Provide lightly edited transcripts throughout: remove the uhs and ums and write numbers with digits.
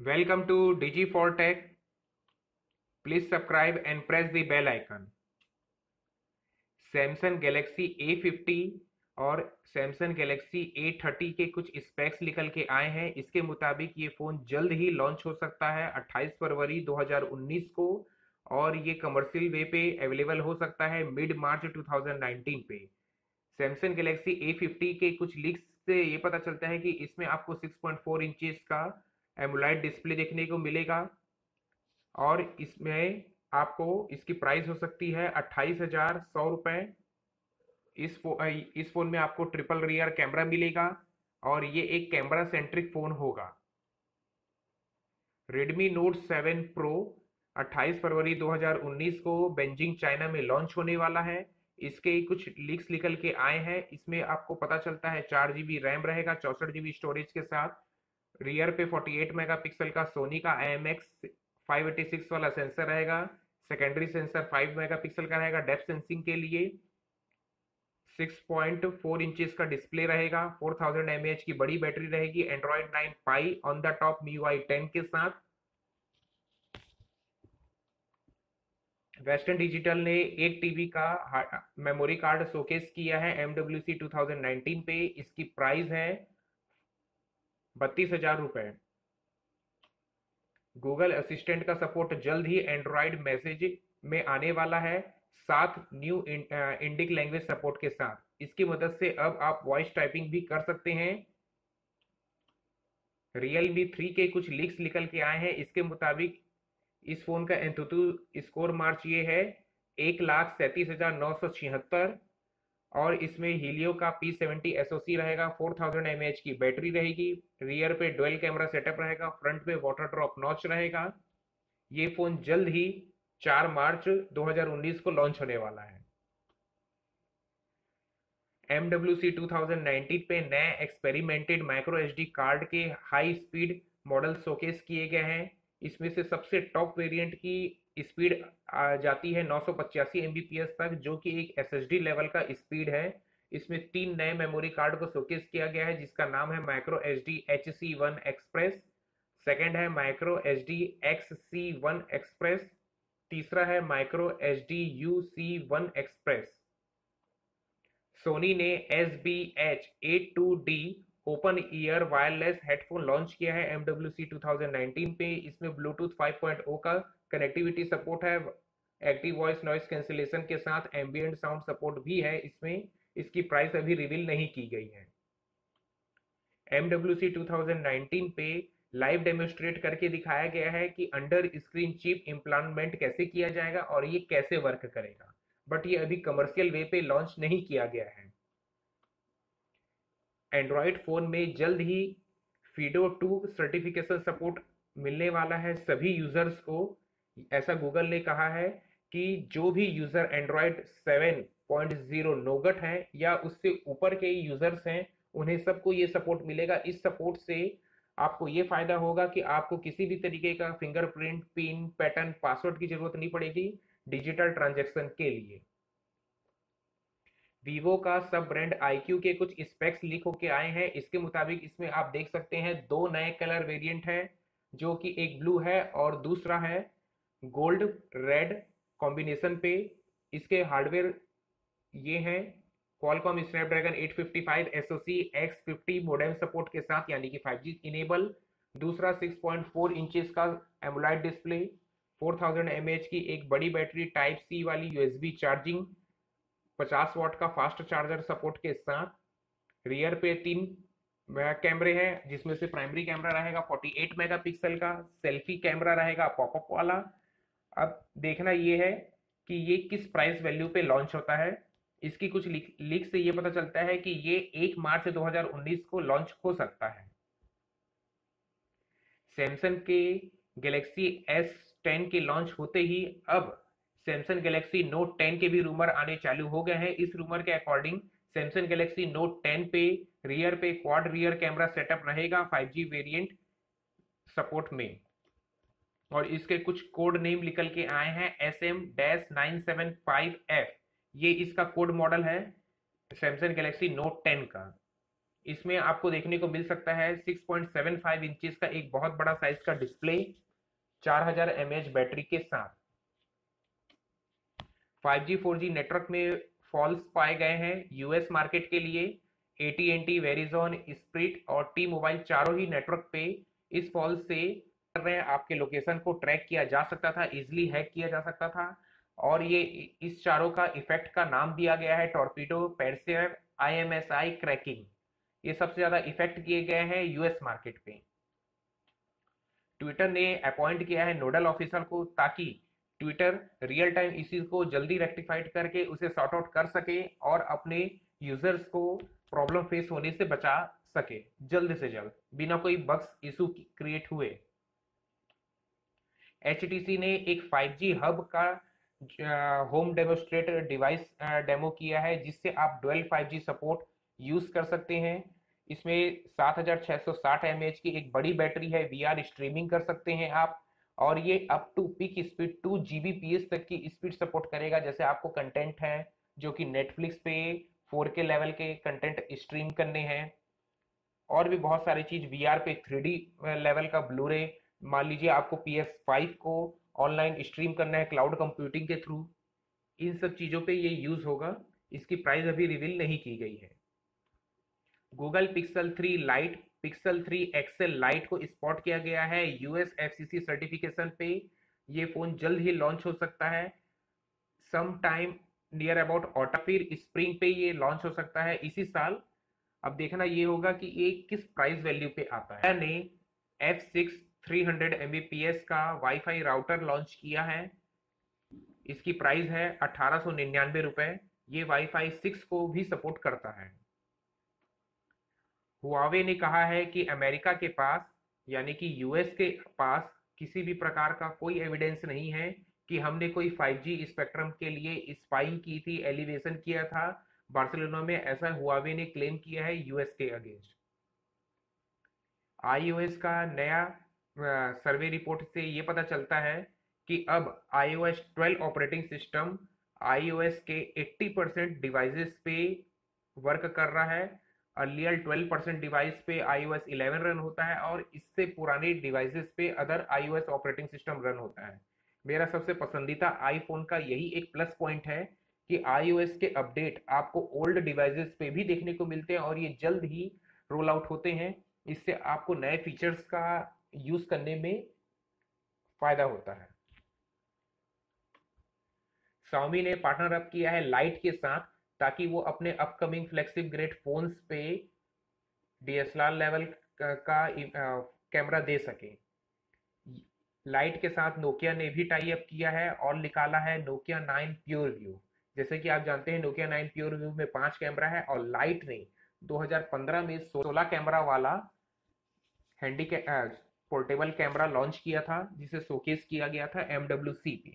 Welcome to Digi4Tech. Please subscribe and press the bell icon. Samsung Galaxy A50 और Samsung Galaxy A30 के कुछ specs निकल के आए हैं। इसके मुताबिक ये फ़ोन जल्द ही लॉन्च हो सकता है 28 फरवरी 2019 को, और ये कमर्शियल वे पे अवेलेबल हो सकता है मिड मार्च 2019 पे। सैमसंग गैलेक्सी A50 के कुछ लीक्स से ये पता चलता है कि इसमें आपको 6.4 इंचेस का एमोलेड डिस्प्ले देखने को मिलेगा, और इसमें आपको इसकी प्राइस हो सकती है 28,100 रुपये। इस फोन में आपको ट्रिपल रियर कैमरा मिलेगा, और ये एक कैमरा सेंट्रिक फोन होगा। Redmi Note 7 Pro 28 फरवरी 2019 को बेजिंग चाइना में लॉन्च होने वाला है। इसके कुछ लीक्स निकल के आए हैं। इसमें आपको पता चलता है 4 GB रैम रहेगा 64 GB स्टोरेज के साथ। रियर पे 48 मेगापिक्सल का सोनी का IMX 586 वाला सेंसर रहेगा। सेकेंडरी सेंसर 5 मेगापिक्सल का रहेगा डेप्थ सेंसिंग के लिए। 6.4 इंचेस का डिस्प्ले रहेगा। 4000 mAh की बड़ी बैटरी रहेगी। Android 9 pie on the top MIUI 10 के साथ। वेस्टर्न डिजिटल ने 1 TB का मेमोरी कार्ड शोकेस किया है MWC 2019 पे। इसकी प्राइस है 32,000 रुपये। गूगल असिस्टेंट का सपोर्ट जल्द ही एंड्रॉइड मैसेज में आने वाला है, साथ न्यू इंडिक लैंग्वेज सपोर्ट के साथ। इसकी मदद से अब आप वॉइस टाइपिंग भी कर सकते हैं। Realme 3 के कुछ लीक्स निकल के आए हैं। इसके मुताबिक इस फोन का एंथुतु स्कोर मार्च ये है 1,37,976, और इसमें हीलियो का P70 SoC रहेगा। 4000 mAh की बैटरी रहेगी। रियर पे डुअल कैमरा सेटअप रहेगा। फ्रंट पे वाटर ड्रॉप नॉच रहेगा। ये फोन जल्द ही 4 मार्च 2019 को लॉन्च होने वाला है। MWC 2019 पे नए एक्सपेरिमेंटेड माइक्रो एसडी कार्ड के हाई स्पीड मॉडल शोकेस किए गए हैं। इसमें से सबसे टॉप वेरिएंट की स्पीड आ जाती है 985 Mbps तक, जो कि एक SSD लेवल का स्पीड है। इसमें 3 नए मेमोरी कार्ड को शोकेस किया गया है, जिसका नाम है micro SD HC1 express. Second है माइक्रो एसडी XC1 एक्सप्रेस। तीसरा है micro SD UC1 express. Sony ने SBH82D open ear wireless headphone launch किया है MWC 2019 पे। इसमें ब्लूटूथ 5.0 का कनेक्टिविटी सपोर्ट है। एक्टिव वॉइस नॉइस कैंसिलेशन के साथ एम्बियंट साउंड सपोर्ट भी है इसमें। इसकी प्राइस अभी रिवील नहीं की गई है। MWC 2019 पे लाइव डेमोस्ट्रेट करके दिखाया गया है कि अंडर स्क्रीन चिप इम्प्लांटमेंट कैसे किया जाएगा और ये कैसे वर्क करेगा, बट ये अभी कमर्शियल वे पे लॉन्च नहीं किया गया है। एंड्रॉयड फोन में जल्द ही FIDO 2 सर्टिफिकेशन सपोर्ट मिलने वाला है सभी यूजर्स को। ऐसा गूगल ने कहा है कि जो भी यूजर एंड्रॉयड 7.0 नोगट हैं या उससे ऊपर के यूजर्स हैं, उन्हें सबको ये सपोर्ट मिलेगा। इस सपोर्ट से आपको ये फायदा होगा कि आपको किसी भी तरीके का फिंगरप्रिंट, पिन, पैटर्न, पासवर्ड की जरूरत नहीं पड़ेगी डिजिटल ट्रांजैक्शन के लिए। वीवो का सब ब्रांड IQ के कुछ स्पेक्स लीक होके आए हैं। इसके मुताबिक इसमें आप देख सकते हैं 2 नए कलर वेरिएंट हैं, जो कि एक ब्लू है और दूसरा है गोल्ड रेड कॉम्बिनेशन पे। इसके हार्डवेयर ये हैं Qualcomm Snapdragon 855 SoC X50 modem support के साथ, यानी कि 5G इनेबल। दूसरा 6.4 इंचेस का एमोलेड डिस्प्ले, 4000 mAh की एक बड़ी बैटरी, टाइप C वाली USB चार्जिंग, 50 वाट का फास्ट चार्जर सपोर्ट के साथ। रियर पे 3 कैमरे हैं, जिसमें से प्राइमरी कैमरा रहेगा 48 मेगापिक्सल का। सेल्फी कैमरा रहेगा पॉपअप वाला। अब देखना ये है कि ये किस प्राइस वैल्यू पे लॉन्च होता है। इसकी कुछ लीक से ये पता चलता है कि ये 1 मार्च 2019 को लॉन्च हो सकता है। सैमसंग के गैलेक्सी S10 के लॉन्च होते ही अब सैमसंग गैलेक्सी नोट 10 के भी रूमर आने चालू हो गए हैं। इस रूमर के अकॉर्डिंग सैमसंग गैलेक्सी नोट 10 पे रियर पे क्वाड रियर कैमरा सेटअप रहेगा 5G वेरिएंट सपोर्ट में, और इसके कुछ कोड नेम निकल के आए हैं SM-975F। ये इसका कोड मॉडल है सैमसंग गैलेक्सी नोट 10 का। इसमें आपको देखने को मिल सकता है 6.75 इंचेस का एक बहुत बड़ा साइज का डिस्प्ले 4000 mAh बैटरी के साथ। 5G 4G नेटवर्क में फॉल्स पाए गए हैं यूएस मार्केट के लिए। AT&T, वेरिजॉन, स्प्रिट और टी मोबाइल चारों ही नेटवर्क पे इस फॉल्स से कर रहे हैं। आपके लोकेशन को ट्रैक किया जा सकता था, इजिली हैक किया जा सकता था। और ये इस चारों का इफेक्ट का नाम दिया गया है टॉर्पीडो, पेरसेयर, IMSI क्रैकिंग। ये सबसे ज्यादा इफेक्ट किए गए हैं यूएस मार्केट पे। ट्विटर ने अपॉइंट किया है नोडल ऑफिसर को, ताकि ट्विटर रियल टाइम इश्यूज को जल्दी रेक्टिफाइड करके उसे सॉर्ट आउट कर सके और अपने यूजर्स को प्रॉब्लम फेस होने से बचा सके जल्द से जल्द, बिना कोई बग्स इशू क्रिएट हुए। HTC ने एक 5G हब का होम डेमोस्ट्रेटर डिवाइस डेमो किया है, जिससे आप डुअल 5G सपोर्ट यूज कर सकते हैं। इसमें 7660 mAh की एक बड़ी बैटरी है, VR स्ट्रीमिंग कर सकते हैं आप। और ये up to peak speed 2 Gbps तक की स्पीड सपोर्ट करेगा। जैसे आपको कंटेंट है जो कि नेटफ्लिक्स पे 4K लेवल के कंटेंट स्ट्रीम करने हैं, और भी बहुत सारी चीज, VR पे 3D लेवल का ब्लूरे, मान लीजिए आपको PS5 को ऑनलाइन स्ट्रीम करना है क्लाउड कंप्यूटिंग के थ्रू, इन सब चीजों पे ये यूज होगा। इसकी प्राइस अभी रिवील नहीं की गई है। Google Pixel 3 lite, Pixel 3 XL lite को स्पॉट किया गया है यूएस FCC सर्टिफिकेशन पे। ये फोन जल्द ही लॉन्च हो सकता है, some time near about autumn, फिर स्प्रिंग पे ये लॉन्च हो सकता है इसी साल। अब देखना ये होगा कि ये किस प्राइस वैल्यू पे आता है। ने F6 300 Mbps का वाईफाई राउटर लॉन्च किया है। इसकी प्राइस है 1899 रुपए। ये वाईफाई 6 को भी सपोर्ट करता है। हुआवे ने कहा है कि अमेरिका के पास, यानी कि यूएस के पास, किसी भी प्रकार का कोई एविडेंस नहीं है कि हमने कोई 5G स्पेक्ट्रम के लिए स्पाइंग की थी, एलिवेशन किया था बार्सिलोना में। ऐसा हुआवे ने क्लेम किया है यूएस के अगेंस्ट। iOS का नया सर्वे रिपोर्ट से ये पता चलता है कि अब iOS 12 ऑपरेटिंग सिस्टम iOS के 80% डिवाइसेस पे वर्क कर रहा है। अर्लियर 12% डिवाइस पे iOS 11 रन होता है, और इससे पुराने डिवाइसेस पे other iOS operating system run होता है। मेरा सबसे पसंदीदा आईफोन का यही एक प्लस पॉइंट है कि iOS के अपडेट आपको ओल्ड डिवाइसेस पे भी देखने को मिलते हैं, और ये जल्द ही रोल आउट होते हैं। इससे आपको नए फीचर्स का यूज करने में फायदा होता है। Xiaomi ने पार्टनर अप किया है लाइट के साथ, ताकि वो अपने अपकमिंग फ्लैगशिप ग्रेड फोन्स पे DSLR लेवल का कैमरा दे सके। लाइट के साथ नोकिया ने भी टाई अप किया है और निकाला है नोकिया 9 प्योर व्यू। जैसे कि आप जानते हैं नोकिया 9 प्योर व्यू में 5 कैमरा है, और लाइट ने 2015 में 16 कैमरा वाला हैंडी पोर्टेबल कैमरा लॉन्च किया था, जिसे शोकेस किया गया था MWC पे।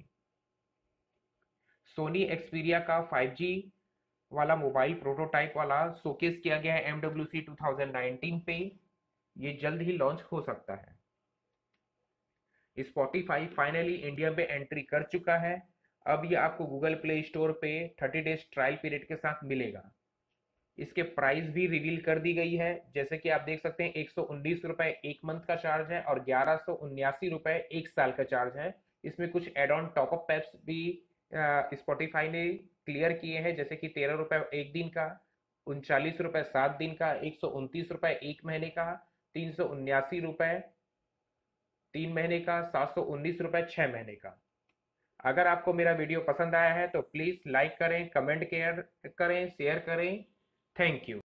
सोनी एक्सपीरिया का 5G वाला मोबाइल प्रोटोटाइप वाला शोकेस किया गया है MWC 2019 पे। ये जल्द ही लॉन्च हो सकता है। स्पॉटिफाई फाइनली इंडिया में एंट्री कर चुका है। अब ये आपको गूगल प्ले स्टोर पे 30 डेज ट्रायल पीरियड के साथ मिलेगा। इसके प्राइस भी रिवील कर दी गई है। जैसे कि आप देख सकते हैं 119 रुपए एक मंथ का चार्ज है, और 1179 रुपए एक साल का चार्ज है। इसमें कुछ एड ऑन टॉपअप पैप्स भी स्पॉटिफाई ने क्लियर किए हैं, जैसे कि 13 रुपए एक दिन का, 39 रुपए 7 दिन का, 129 रुपए एक महीने का, 379 रुपए 3 महीने का, 719 रुपए 6 महीने का। अगर आपको मेरा वीडियो पसंद आया है तो प्लीज़ लाइक करें, कमेंट केयर करें, शेयर करें। Thank you.